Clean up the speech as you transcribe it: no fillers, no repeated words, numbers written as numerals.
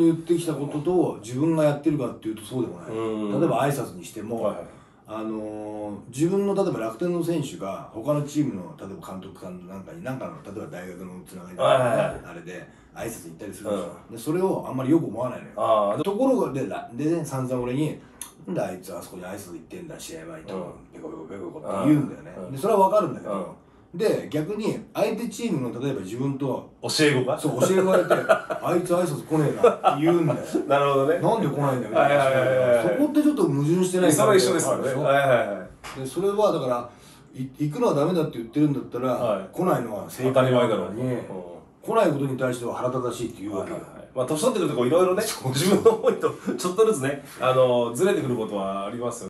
言ってきたことと自分がやってるかっていうとそうでもない。例えば挨拶にしても、自分の例えば楽天の選手が他のチームの例えば監督さんなんかに何かの例えば大学のつながりとかあれで挨拶に行ったりするんですよ。でそれをあんまりよく思わないのよ。ところがで散々俺に「なんであいつあそこに挨拶行ってんだ試合前に」とペコペコペコペコって言うんだよね。でそれは分かるんだけど、で逆に相手チームの例えば自分と教え子がそう教え子がいて「あいつ挨拶来ねえな」って言うんだよ。 なるほどね。 なんで来ないんだよみたいな。そこってちょっと矛盾してないか。 それは一緒ですよね。 でそれはだから行くのはダメだって言ってるんだったら来ないのは正解だろうに、来ないことに対しては腹立たしいって言うわけよ。 まあ年取ってくるといろいろね、自分の思いとちょっとずつねずれてくることはありますよね。